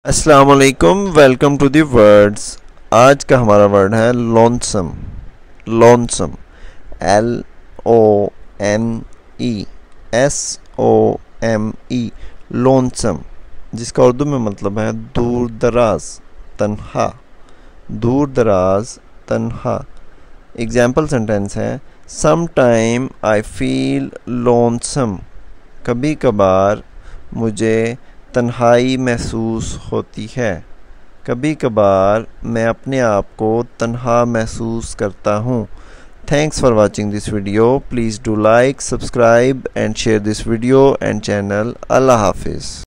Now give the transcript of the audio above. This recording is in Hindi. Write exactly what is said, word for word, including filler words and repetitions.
अस्सलाम वालेकुम, वेलकम टू दी वर्ड्स। आज का हमारा वर्ड है lonesome. Lonesome, L O N E S O M E, lonesome, जिसका उर्दू में मतलब है दूर दराज, तन्हा। दूर दराज, तन्हा। एग्जाम्पल सेंटेंस है, some time I feel lonesome, कभी कभार मुझे तन्हाई महसूस होती है। कभी कभार मैं अपने आप को तन्हा महसूस करता हूँ। Thanks for watching this video. Please do like, subscribe and share this video and channel. अल्लाह हाफिज़।